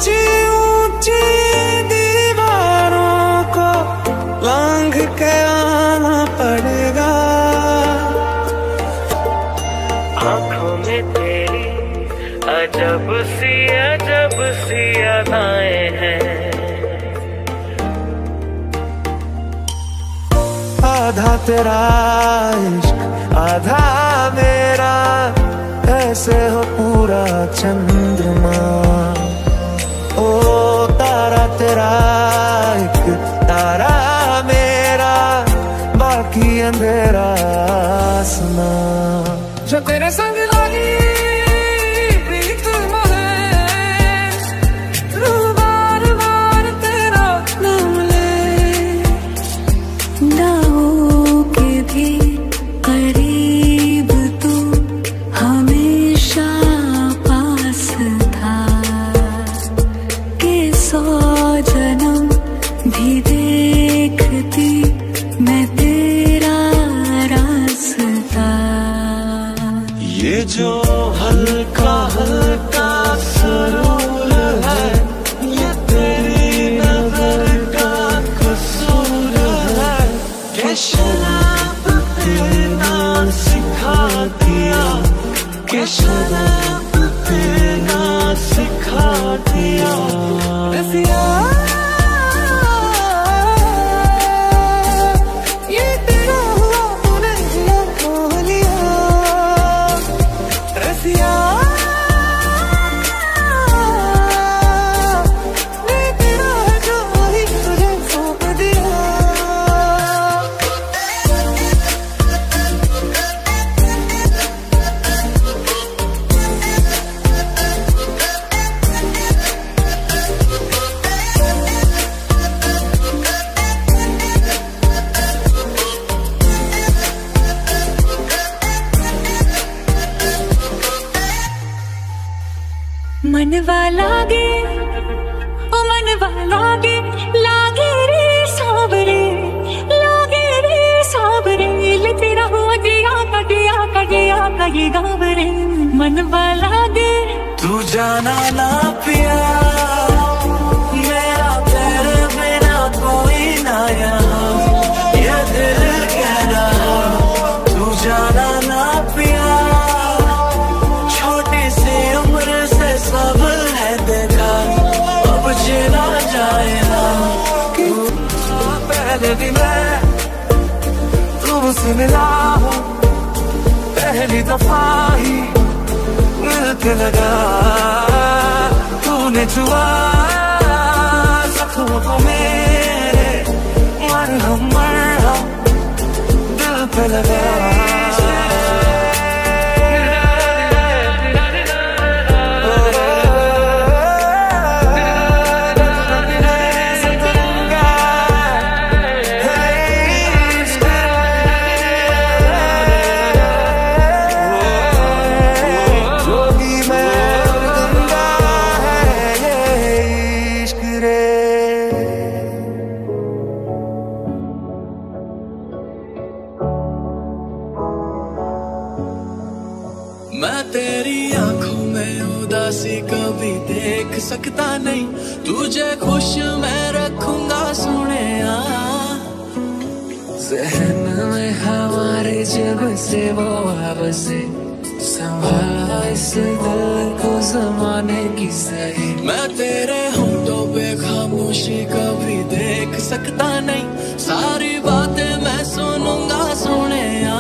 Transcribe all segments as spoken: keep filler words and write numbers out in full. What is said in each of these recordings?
ऊंची ऊंची दीवारों को लांघ के आना पड़ेगा। आंखों में तेरी अजब सी अजब सी अदाएं हैं। आधा तेरा इश्क आधा मेरा, ऐसे हो पूरा चंद्रमा। ओ तारा तेरा एक तारा मेरा, बाकी अंधेरा आसमां। जो तेरे संग लगी प्रीत मोहे, रूह बार बार तेरा नाम ले। नाओ के भी करीब तू हमेशा पास था, के सौ जन्म भी देखती मैं तेरा रास्ता। ये जो हल्का हल्का सुरूर है, ये तेरी नजर का कसूर है। के शराब पीना सिखा दिया, के शराब पीना सिखा दिया। रसिया ये तेरा हुआ तूने मोह लिया। रसिया ये तेरा है जो ही तुझे सौंप दिया। मनवा लागे ओ मनवा लागे, लागे रे सावरे, लागे रे सावरे। ले तेरा हुआ दिया का दिया का दिया का ये गावरे। मनवा लागे तू जाना ना पिया, मेरा तेरे बिना कोई ना यहाँ। ये दिल कह रहा तू जाना ना पिया, छोटी सी उम्र से सब है देखा, अब जिला जाए ना। पहले भी मैं तुमसे मिला हूँ, पहली दफा ही मिलके लगा। तूने छुआ जख्मों को मेरे, मरहम मरहम दिल पे लगा। मैं तेरी आंखों में उदासी कभी देख सकता नहीं, तुझे खुश मैं रखूंगा सोने। जहन में हमारे जब से वो आवाज़े, संभाला इस दिल को जमाने की सही। मैं तेरे होंठों पे खामोशी कभी देख सकता नहीं, सारी बातें मैं सुनूंगा सोने।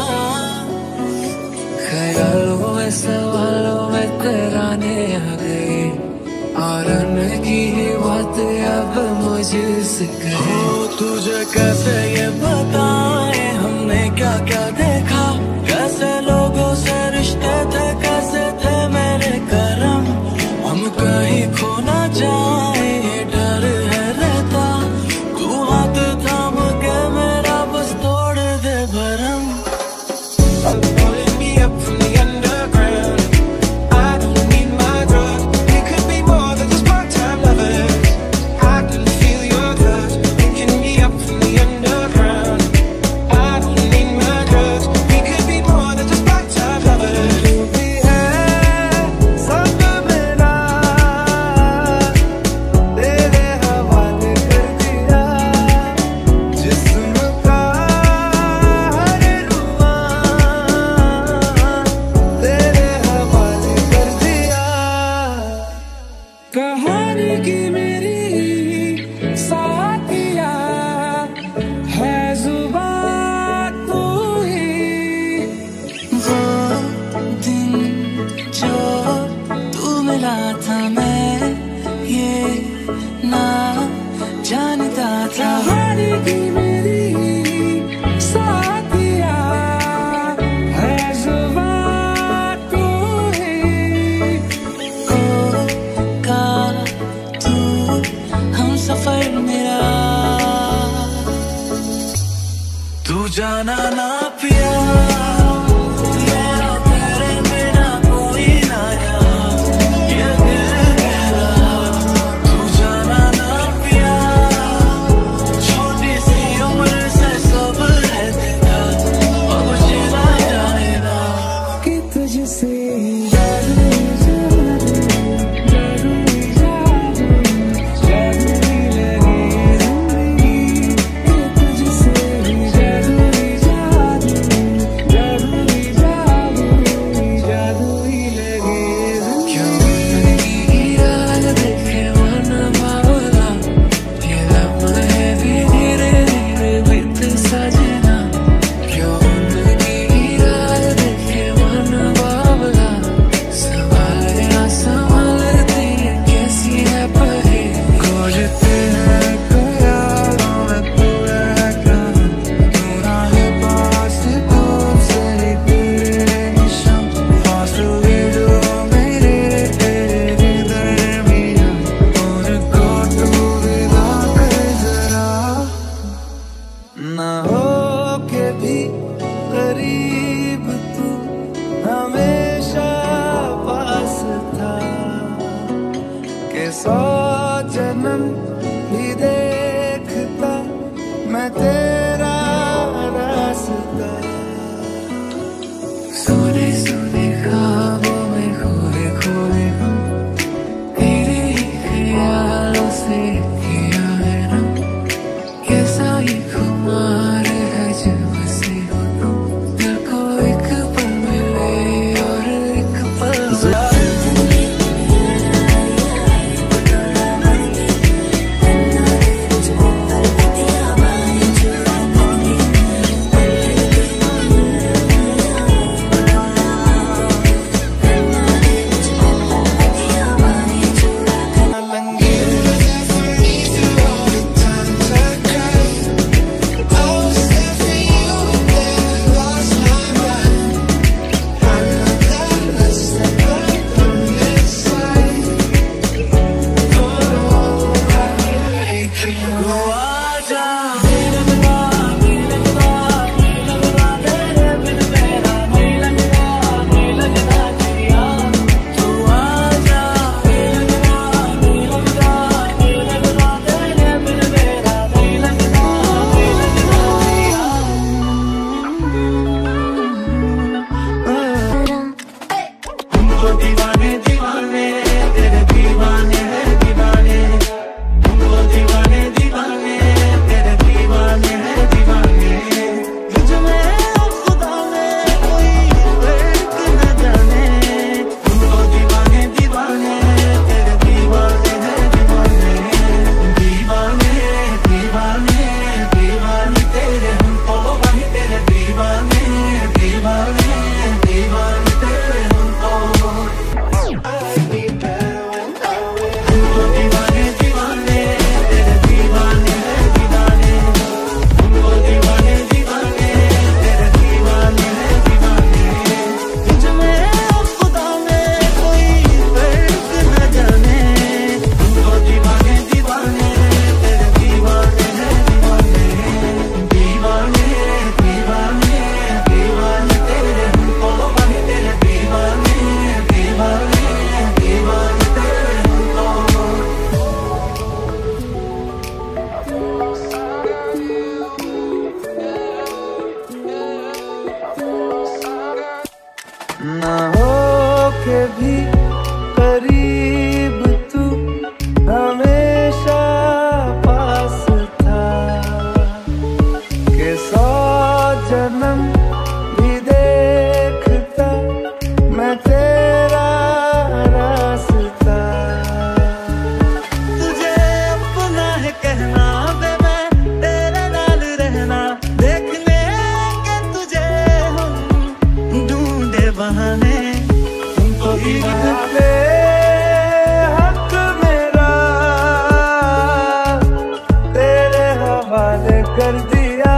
ख्यालों में सवालों में तराने आ गए, और उनकी ही बातें अब मुझसे कहे। तुझे कैसे ये बताएं हमने क्या क्या देखा, कैसे लोगों से रिश्ते थे, कैसे थे मेरे करम। हम कहीं खो ना जाए ये डर है रहता, तू हाथ थाम के मेरा बस तोड़ दे भरम। तू जाना ना पिया, मेरा तेरे बिना कोई ना यार, ये दिल मेरा। तू जाना ना पिया, छोटी सी उम्र से सब रहते था, अब चला जाएगा कि तुझसे ना हो के भी करीब तू हमेशा पास था, के सौ जन्म भी देखता मैं तेरा रास्ता। सोने सोने ख्वाबों में खोए खोए हम, तेरे ही ख्यालों से किया है ना, कैसा ये खुमार है जब से हो तुम, दिल को एक पल मिले और एक पल दीवाने दीवाने तेरे दीवाने हैं दीवाने, तुमको दीवाने दीवाने तेरे दीवाने हैं दीवाने। तुझमें खुदा में कोई फर्क न जाने, तुमको दीवाने दीवाने तेरे दीवाने हैं दीवाने। दीवाने दीवाने दीवाने तेरे हमको, वही तेरे दीवाने दीवाने दीवाने तेरे हमको। ना हो के भी करीब तू हमेशा पास था, के सौ जन्म भी देखता मैं तेरा रास्ता। तुझे अपना है कहना बे मैं तेरे नाल रहना, देखने के तुझे हम ढूंढे बहाने, तुमको दीवाने हक मेरा तेरे हवाले कर दिया,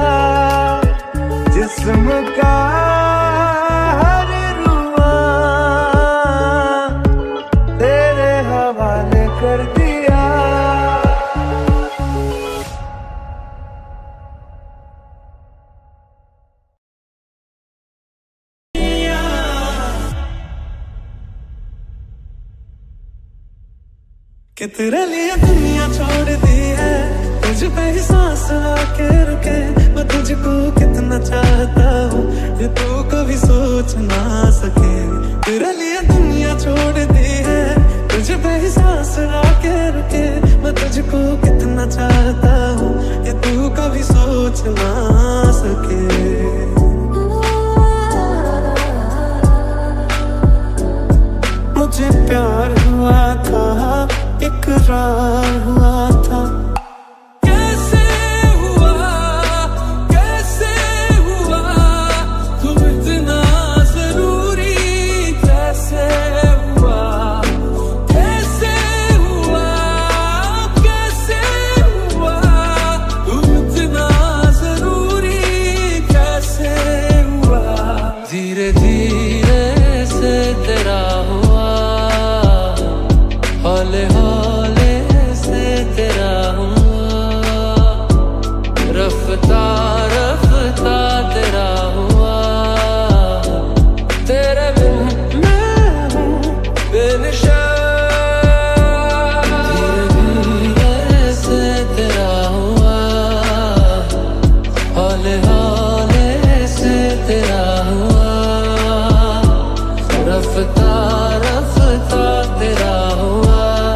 जिस्म का हर रुआ तेरे हवाले कर दिया। कि तेरे लिए दुनिया छोड़ दी है, तुझ पे ही सांस आके रुके। मैं तुझको कितना चाहता हूँ ये तू कभी सोच ना सके। तेरे लिए दुनिया छोड़ दी है, तुझ पे ही सांस आके रुके। मैं तुझको कितना चाहता हूँ ये तू कभी सोच ना सके। मुझे प्यार हुआ था, इकरार हुआ था। कैसे हुआ, कैसे हुआ, तुम इतना जरूरी कैसे हुआ। कैसे हुआ, कैसे हुआ, तुम इतना जरूरी कैसे हुआ। धीरे धीरे से तेरा हुआ, हौले हौले से तेरा हुआ, रफ्ता रफ्ता तेरा हुआ। तेरे बिन मैं हूँ बेनिशान। धीरे धीरे से तेरा हुआ, हौले हौले से तेरा हुआ, रफ्ता रफ्ता तेरा हुआ।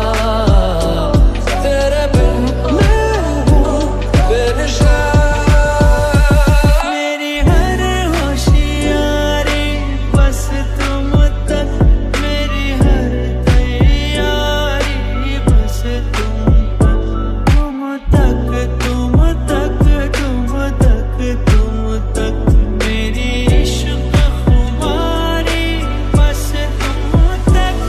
तेरे बिन मैं हूँ बेनिशान। मेरी हर होशियारी बस तुम तक, मेरी हर तैयारी बस तुम तक। तुम तक तुम तक तुम तक तुम तक, मेरी इश्क खुमारी बस तुम तक।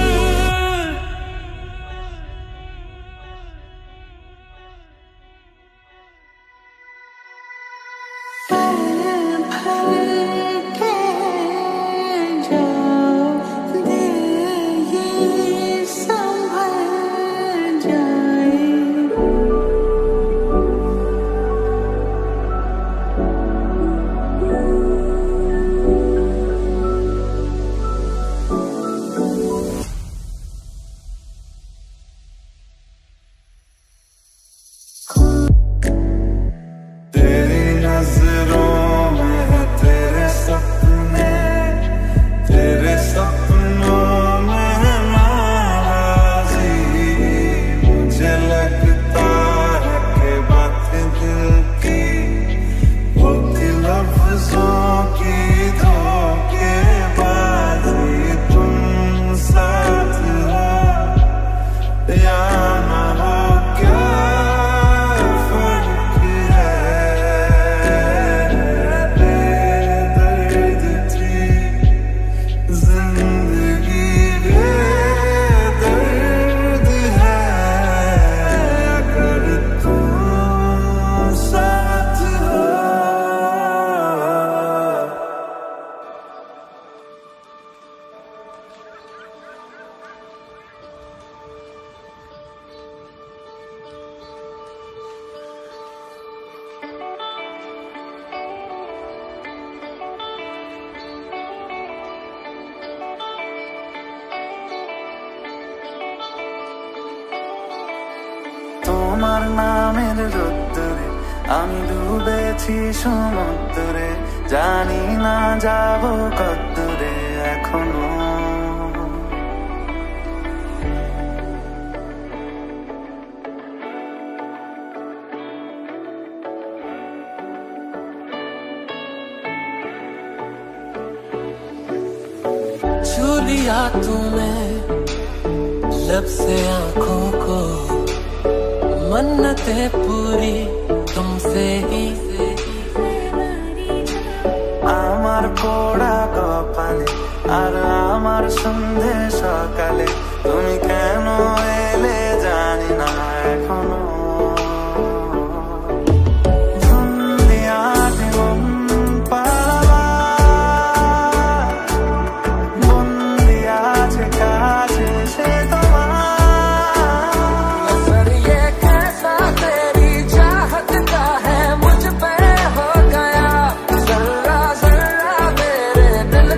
भर के जाओ दिल ये संभल जाए। तेरी नजरों में है तेरे सपने, तेरे सपनों में है नाराज़ी। मुझे लगता है कि बात दिल की होती लफ्जों की धोखेबाजी। तुम साथ हो या ना हो, क्या फर्क है। बेदर्द थी जिंदगी, बेदर्द है अगर तुम साथ हो। তোমার নামের রোদ্দুরে আমি ডুবেছি সমুদ্রে, জানি না যাব কতদূরে এখনো। छू लिया तूने लब से आंखों को, मन्नतें पूरी तुमसे ही। আমার পোড়া কপালে আর আমার সন্ধে সকালে তুমি কেন এলে জানি না এখনো।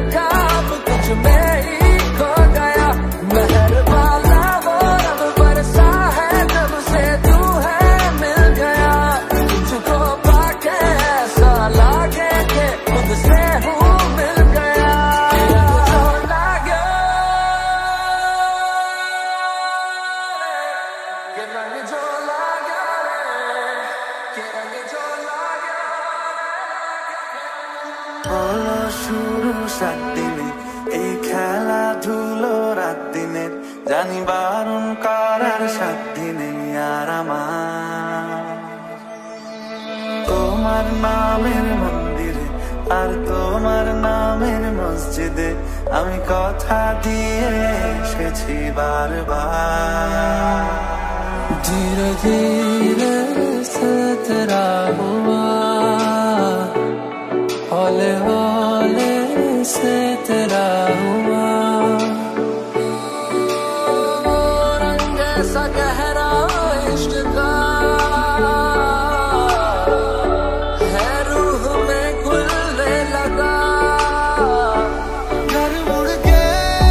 में ही खो गया, मेहरबान वो रब बरसा। শুরু সাত দিনে এই খেলাধুলো রাত দিনে জানি বারণ করার সাত দিনে আর আমার তোমার নামের মন্দিরে আর তোমার নামের মসজিদে আমি কথা দিয়ে এসেছি বারবার धीरे धीरे से तेरा हुआ हौले हौले से तेरा हुआ रंग सा गहरा इश्क का है रूह में घुलने लगा घर मुड़ के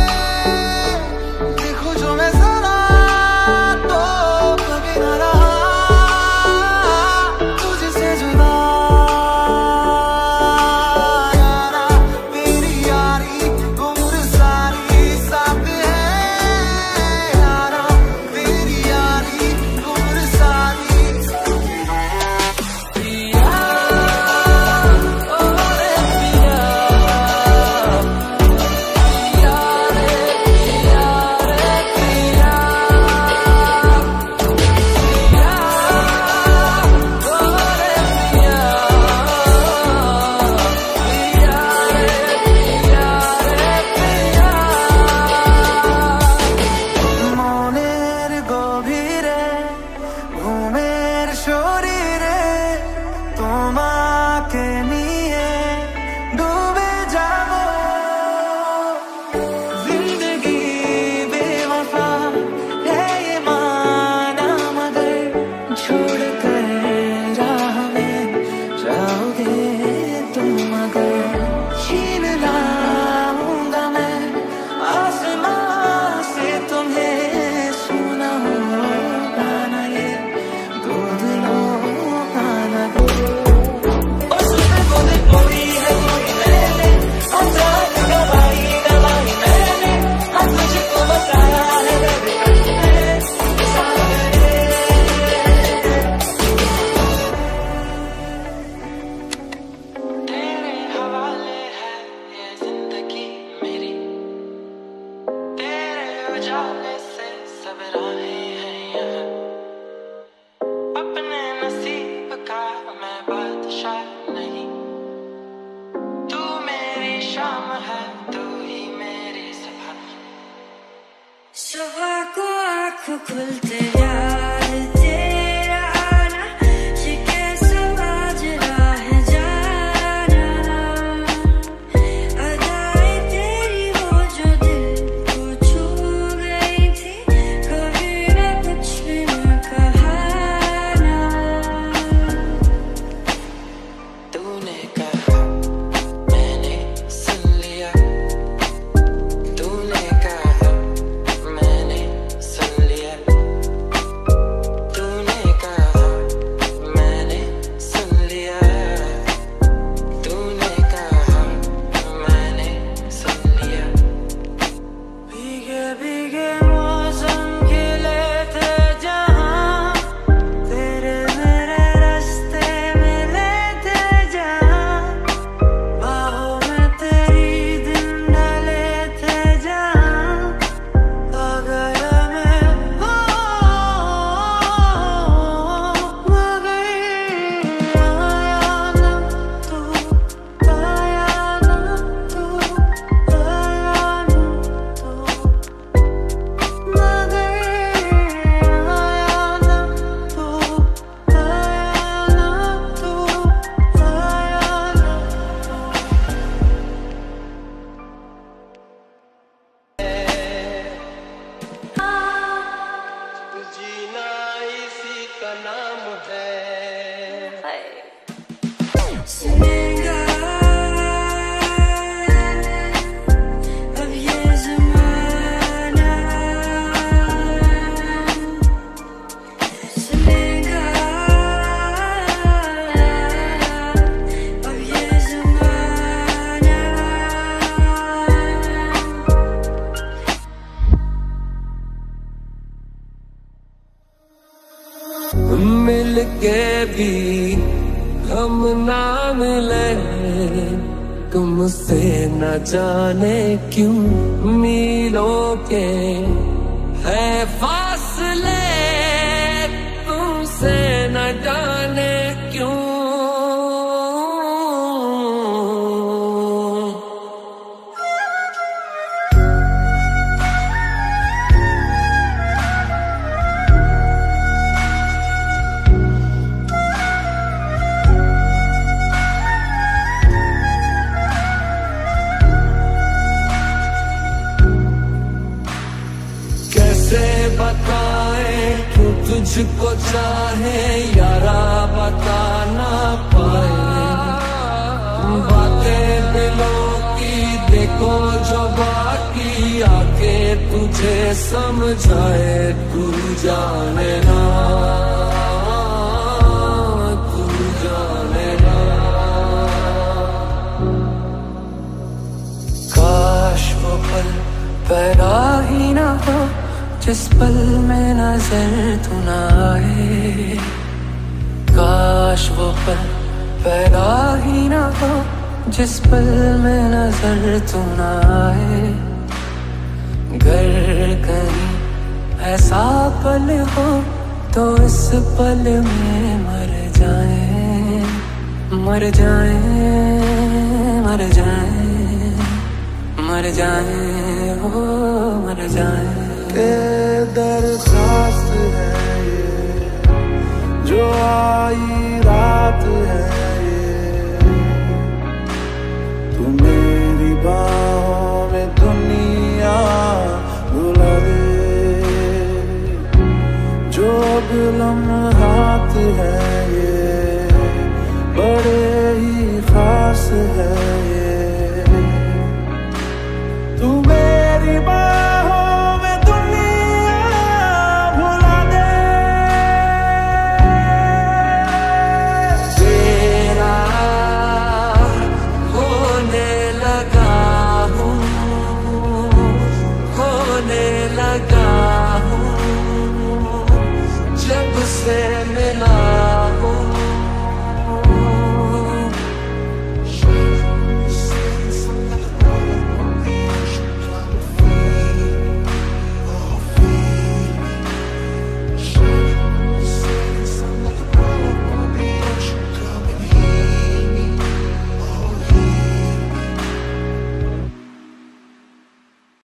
देखो जो मैं जरा तो कभी न रहा तुझसे जुदा यारा मेरी यारी उम्र सारी साथ है यारा मेरी यारी उम्र सारी पिया ओ रे पिया पिया रे पिया रे पिया पिया ओ रे पिया पिया रे पिया रे पिया মনের গভীরে ঘুমের শরীরে তোমাকে নিয়ে ডুবে যাব जिंदगी बेवफा है ये माना मगर छोड़ कर राह में जाओगे तुम मगर छीन लाऊंगा मैं आसमां से तुम्हें सुना होगा ना ये दो दिलों का ना उसमें कोई कोई है कोई मैंने अचानक गवाई गवाई मैंने हाँ तुझको बताया है मैंने सारे तेरे हवाले है ये जिंदगी मेरी तेरे उजाले से सब राहें हैं यहाँ अपने नसीब का मैं बादशाह नहीं तू मेरी शाम है तू ही मेरी सुबह सुबह को आँख खुलते यार तेरा आना ये कैसा माजरा है जाना अदाएं तेरी वो जो दिल को छू गई थी कभी न कुछ भी न कहा ना तूने कहा मैंने सुन लिया तूने कहा मैंने सुन लिया तूने कहा मैंने सुन लिया तूने कहा मैंने सुन लिया भीगे भीगे मौसम खिले थे जहाँ तेरे मेरे रास्ते मिले थे जहाँ बाहों में तेरी दिन डाले थे जहाँ आ गया मैं हो मगर आया ना तू आया ना तू आया ना तू मगर आया ना तू आया ना तू आया ना जीना इसी का नाम है सुनेगा अब ये ज़माना सुनेगा अब ये ज़माना मिल के भी हम ना मिले तुमसे न जाने क्यों मीलों के है फासले, तुमसे न जाने क्यों। कैसे बताए क्यों तुझको चाहे यारा, बता ना पाए बातें दिलों की, देखो जो बाकी आके तुझे समझाए। तू जाने ना, तू जाने ना। काश वो पल पैदा ही ना हो जिस पल में नजर तू ना आए, काश वो पल पैदा ही ना हो जिस पल में नजर तू ना आए। गर कहीं ऐसा पल हो तो इस पल में मर जाए, मर जाए, मर जाए, मर जाए, हो मर जाए। के दरखास्त है ये जो आई रात है,